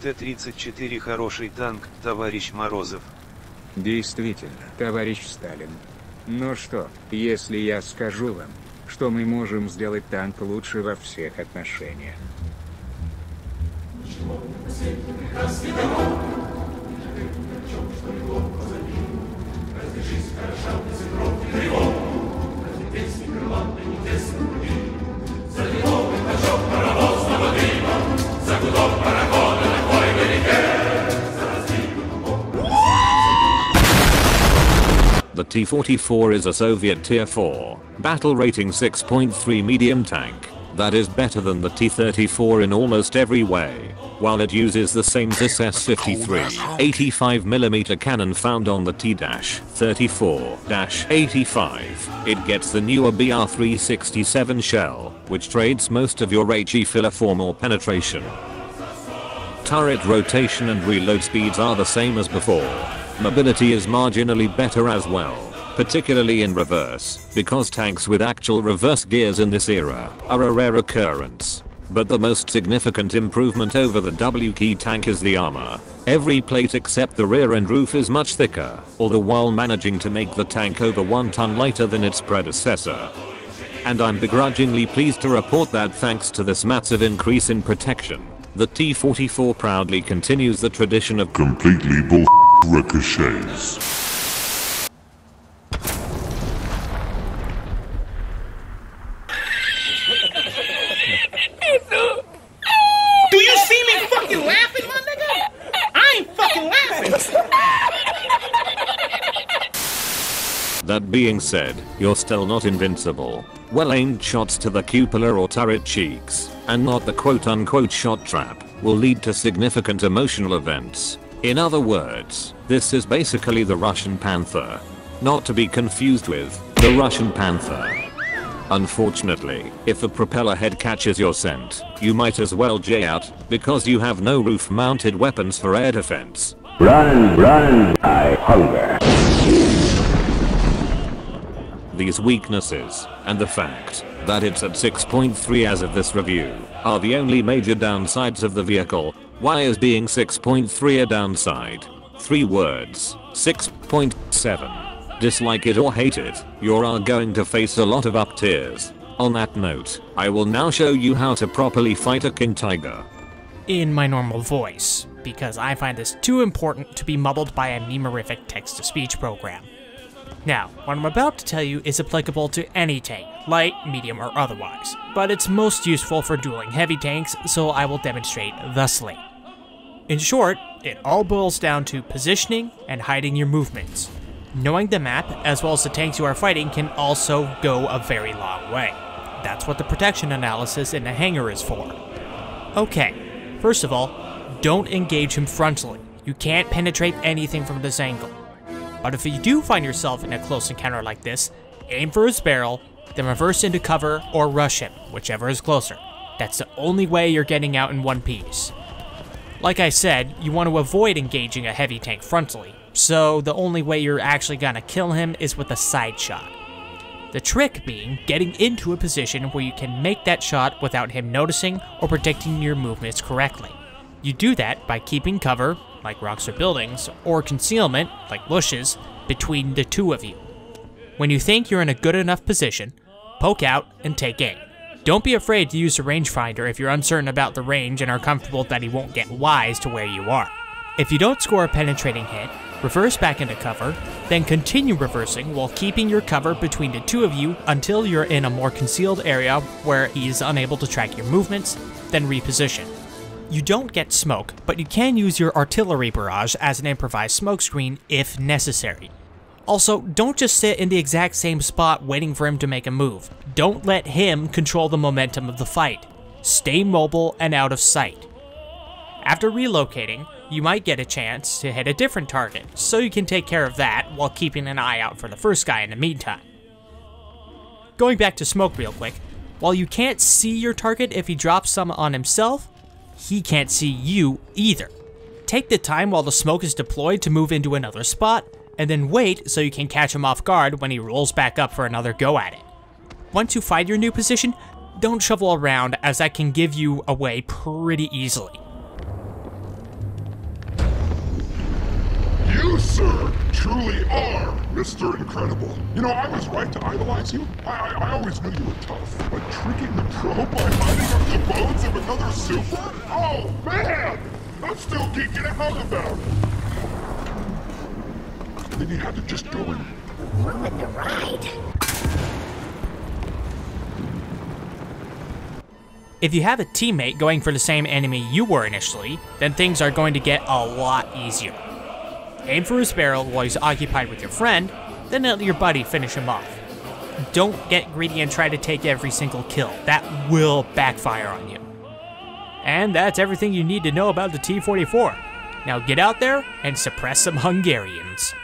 Т-34 хороший танк, товарищ Морозов. Действительно, товарищ Сталин. Но что, если я скажу вам, что мы можем сделать танк лучше во всех отношениях? The T-44 is a Soviet Tier 4, battle rating 6.3 medium tank, that is better than the T-34 in almost every way. While it uses the same SS-53 85mm cannon found on the T-34-85, it gets the newer BR-367 shell, which trades most of your HE filler for more penetration. Turret rotation and reload speeds are the same as before. Mobility is marginally better as well, particularly in reverse, because tanks with actual reverse gears in this era are a rare occurrence. But the most significant improvement over the W-key tank is the armor. Every plate except the rear and roof is much thicker, all the while managing to make the tank over 1 ton lighter than its predecessor. And I'm begrudgingly pleased to report that thanks to this massive increase in protection, the T-44 proudly continues the tradition of completely bull ricochets. Do you see me fucking laughing, my nigga? I ain't fucking laughing. That being said, you're still not invincible. Well-aimed shots to the cupola or turret cheeks, and not the quote-unquote shot trap, will lead to significant emotional events. In other words, this is basically the Russian Panther. Not to be confused with the Russian Panther. Unfortunately, if the propeller head catches your scent, you might as well J out, because you have no roof-mounted weapons for air defense. Run, I hunger. These weaknesses, and the fact that it's at 6.3 as of this review, are the only major downsides of the vehicle. Why is being 6.3 a downside? 3 words, 6.7. Dislike it or hate it, you are going to face a lot of up tiers. On that note, I will now show you how to properly fight a King Tiger. In my normal voice, because I find this too important to be muddled by a memorific text-to-speech program. Now, what I'm about to tell you is applicable to any tank, light, medium, or otherwise, but it's most useful for dueling heavy tanks, so I will demonstrate thusly. In short, it all boils down to positioning and hiding your movements. Knowing the map, as well as the tanks you are fighting, can also go a very long way. That's what the protection analysis in the hangar is for. Okay, first of all, don't engage him frontally. You can't penetrate anything from this angle. But if you do find yourself in a close encounter like this, aim for his barrel, then reverse into cover or rush him, whichever is closer. That's the only way you're getting out in one piece. Like I said, you want to avoid engaging a heavy tank frontally, so the only way you're actually gonna kill him is with a side shot. The trick being getting into a position where you can make that shot without him noticing or predicting your movements correctly. You do that by keeping cover, like rocks or buildings, or concealment, like bushes, between the two of you. When you think you're in a good enough position, poke out and take aim. Don't be afraid to use a rangefinder if you're uncertain about the range and are comfortable that he won't get wise to where you are. If you don't score a penetrating hit, reverse back into cover, then continue reversing while keeping your cover between the two of you until you're in a more concealed area where he is unable to track your movements, then reposition. You don't get smoke, but you can use your artillery barrage as an improvised smokescreen if necessary. Also, don't just sit in the exact same spot waiting for him to make a move. Don't let him control the momentum of the fight. Stay mobile and out of sight. After relocating, you might get a chance to hit a different target, so you can take care of that while keeping an eye out for the first guy in the meantime. Going back to smoke real quick, while you can't see your target if he drops some on himself, he can't see you either. Take the time while the smoke is deployed to move into another spot, and then wait so you can catch him off guard when he rolls back up for another go at it. Once you find your new position, don't shovel around, as that can give you away pretty easily. sir, truly are Mr. Incredible. You know, I was right to idolize you. I always knew you were tough. But tricking the pro by mining up the bones of another super? Oh, man! I'm still geeking out about it. Then you had to just go and ruin the ride. If you have a teammate going for the same enemy you were initially, then things are going to get a lot easier. Aim for his barrel while he's occupied with your friend, then let your buddy finish him off. Don't get greedy and try to take every single kill. That will backfire on you. And that's everything you need to know about the T-44. Now get out there and suppress some Hungarians.